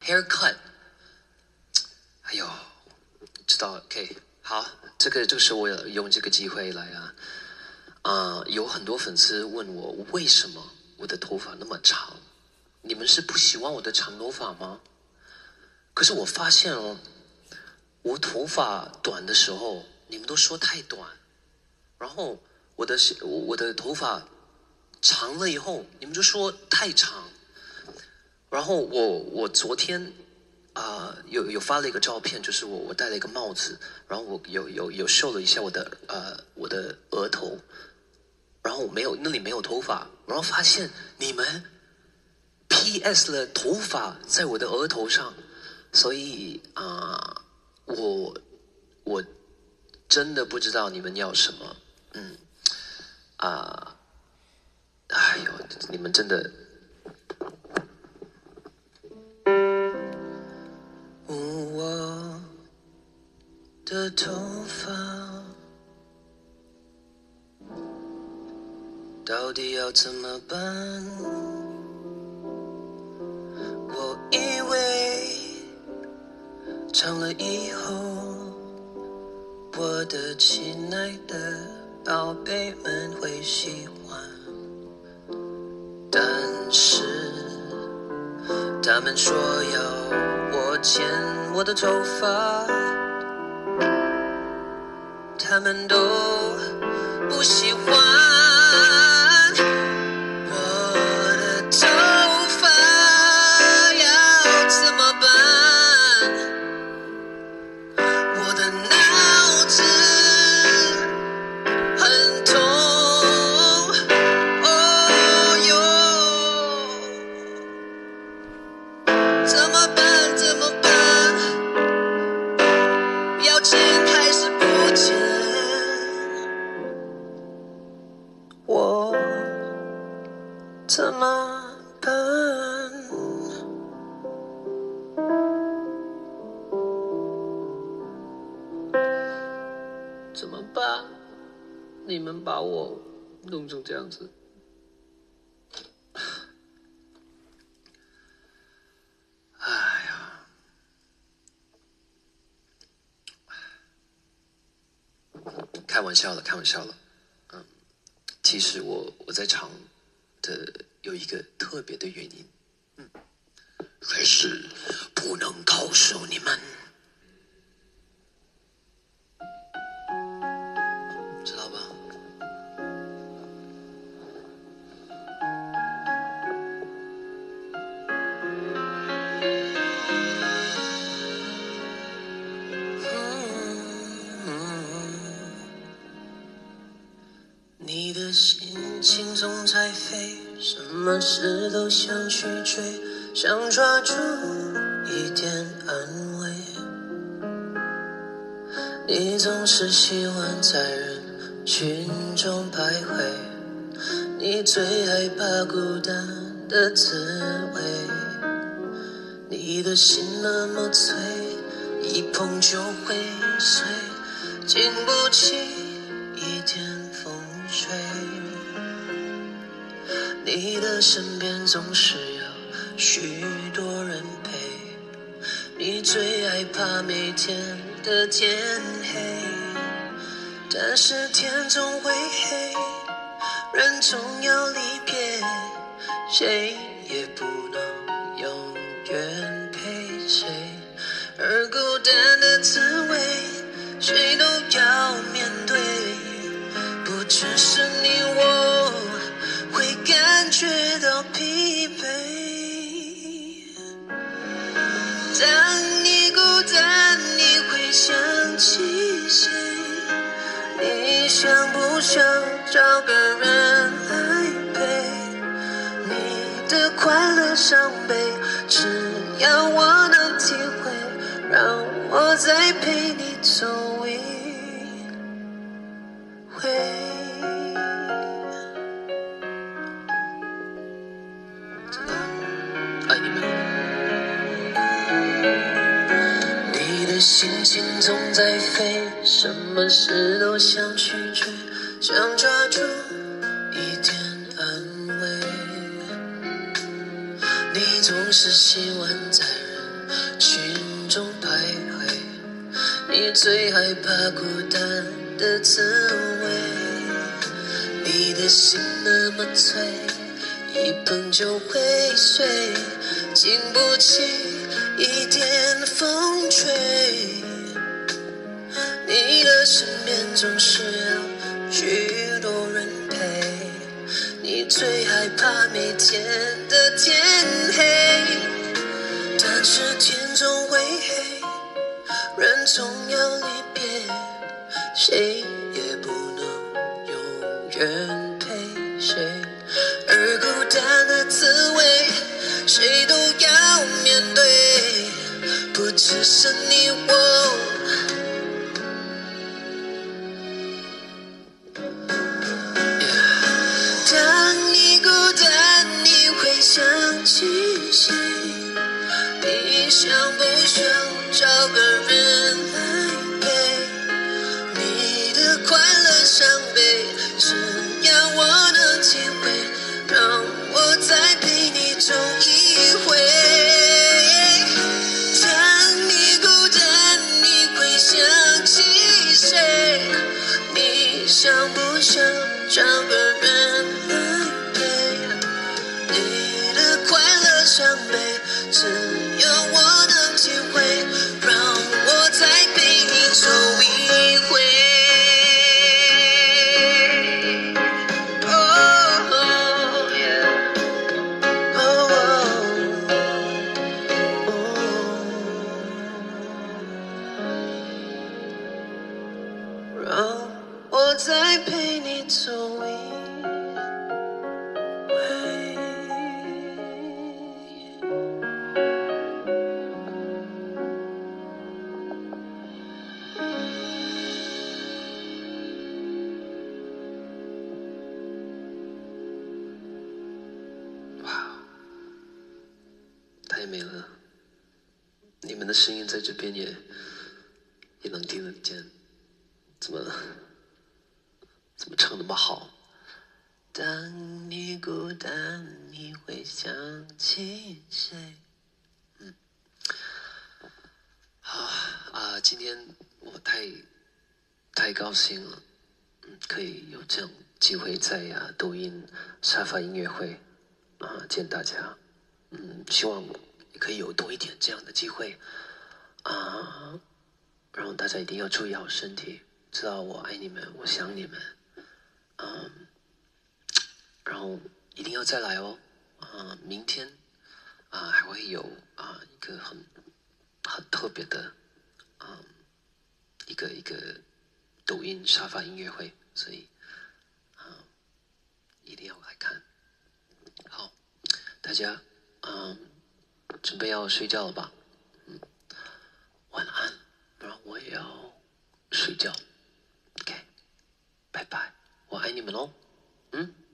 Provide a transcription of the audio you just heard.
haircut。哎呦，知道了 ，OK， 好，这个就是我用这个机会来有很多粉丝问我为什么我的头发那么长，你们是不喜欢我的长头发吗？可是我发现我头发短的时候，你们都说太短，然后我的头发长了以后，你们就说太长。然后我昨天有发了一个照片，就是我戴了一个帽子，然后我有秀了一下我的额头，然后那里没有头发，然后发现你们 PS 了头发在我的额头上，所以我真的不知道你们要什么，哎呦，你们真的。我的头发到底要怎么办？我以为长了以后，我的亲爱的宝贝们会喜欢，但是他们说要我剪我的头发，他们都不喜欢我的头发，要怎么办？我的脑子很痛，哦哟，怎么办？怎么办？要剪还是不剪？我怎么办？怎么办？你们把我弄成这样子。哎呀，开玩笑了，开玩笑了。其实我在场的有一个特别的原因，还是不能告诉你们，知道吧？你的心情总在飞，什么事都想去追，想抓住一点安慰。你总是喜欢在人群中徘徊，你最害怕孤单的滋味。你的心那么脆，一碰就会碎，经不起一点风吹。你的身边总是要许多人陪，你最害怕每天的天黑，但是天总会黑，人总要离别，谁也不能永远陪谁，而孤单的滋味谁都要面对，不只是你我会感觉到疲惫。当你孤单，你会想起谁？你想不想找个人来陪？你的快乐伤悲，只要我能体会，让我再陪你走一回。真的爱你们。你的心情总在飞，什么事都想去追，想抓住一点安慰。你总是喜欢在人最害怕孤单的滋味。你的心那么脆，一碰就会碎，经不起一点风吹。你的身边总是有许多人陪，你最害怕每天的天黑，但是天总会黑，人总要离别，谁也不能永远陪谁，而孤单的滋味谁都要面对，不只是你我。当你孤单你会想起谁，你想不想找个人来陪，你的快乐伤悲只要我能体会，让我再陪你走一回。当你孤单你会想起谁，你想不想找个人来陪，你的快乐伤悲只有我能体会，让我再陪你走一回。Oh, yeah. Oh, oh, oh. 让我再陪你走一回。哇，太美了！你们的声音在这边也能听得见，怎么唱那么好？当你孤单，你会想起谁？好啊，今天我太高兴了，可以有这样机会在抖音沙发音乐会见大家，希望也可以有多一点这样的机会然后大家一定要注意好身体，知道我爱你们，我想你们，然后一定要再来哦，明天还会有一个很特别的一个抖音沙发音乐会，所以一定要来看。好，大家准备要睡觉了吧？晚安，然后我也要睡觉。OK， 拜拜，我爱你们哦。